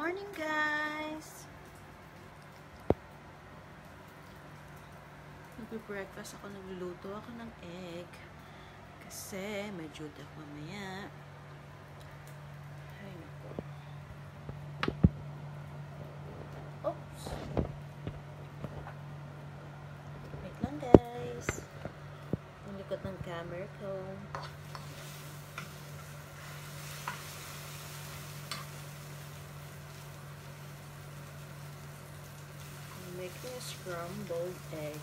morning, guys! Nagbe-breakfast ako, nagluluto ako ng egg. Kasi may duty ako mamaya. Ay, nako. Oops! Wait lang, guys. Ang likod ng camera ko. Making a scrambled egg.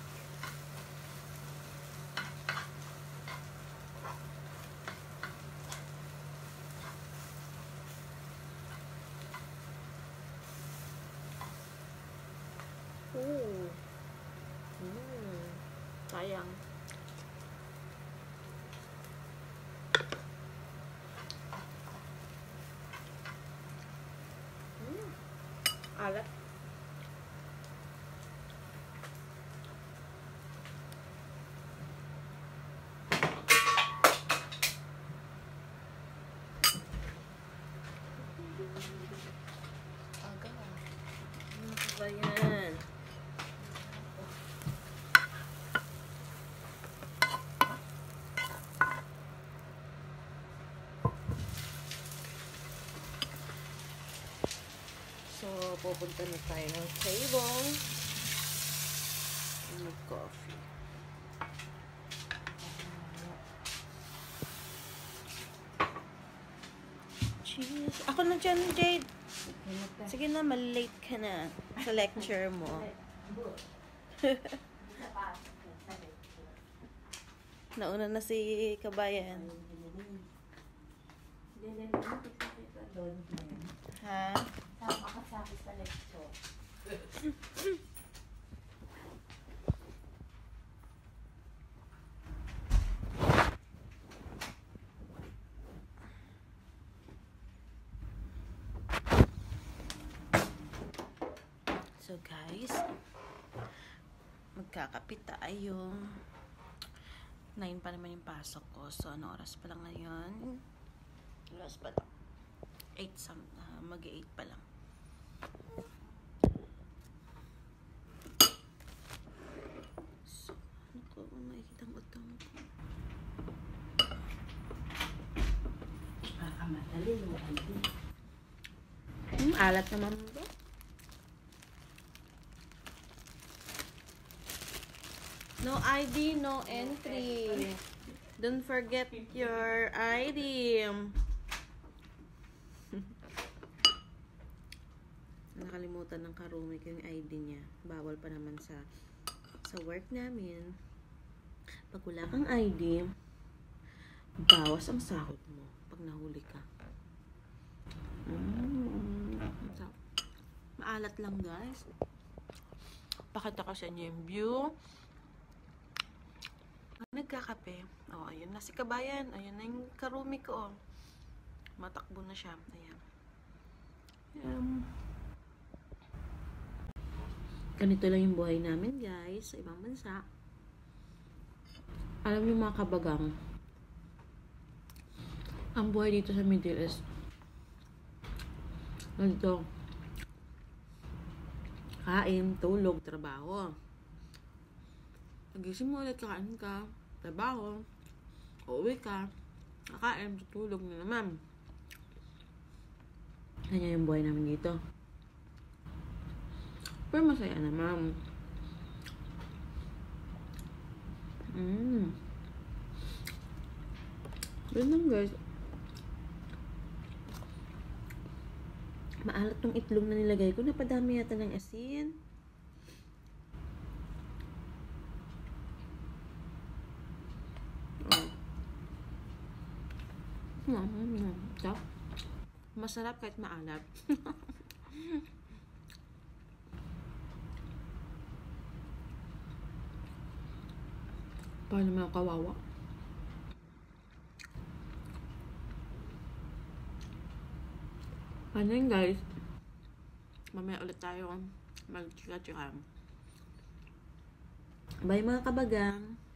Ooh. Sayang. Alat. Aga. Ano ba yan? So, pupunta na tayo ng table. Mag-coffee. Cheese. Ako na dyan, Jade. Sige na, malate ka na sa lecture mo. Nauna na si Kabayan. Ha? Sama ka sa akin sa lecture. So guys, magkakapit tayo. 9 pa naman yung pasok ko. So ano oras pa lang ngayon? Oras pa lang. 8 mag-8 pa lang. So, ano ko? Makikita ang utang ko. Madali mo, ID. Alat naman ba? No ID, no entry. Don't forget your ID. Nakalimutan ng karumi ko yung ID niya. Bawal pa naman sa work namin. Pag wala kang ID, bawas ang sahod mo pag nahuli ka. Maalat lang, guys. Pakita ko sa inyo yung view. Nagkakape. Oh, ayun na si Kabayan. Ayun na yung karumi ko. Oh. Matakbo na siya. Ayan. Ganito lang yung buhay namin, guys, sa ibang bansa. Alam niyo mga kabagang, ang buhay dito sa Middle East, ganito, kain, tulog, trabaho. Nagising mo ulit, kakain ka, trabaho, uuwi ka, kakain, tutulog na naman. Ganyan yung buhay namin dito. Pero masaya naman. Ganun, guys. Maalat tong itlog na nilagay ko. Napadami yata ng asin. Masarap kahit maalat. Paano mga kawawa? Ano yun, guys? Mamaya ulit tayo mag-chika-chika. Bye mga kabagang!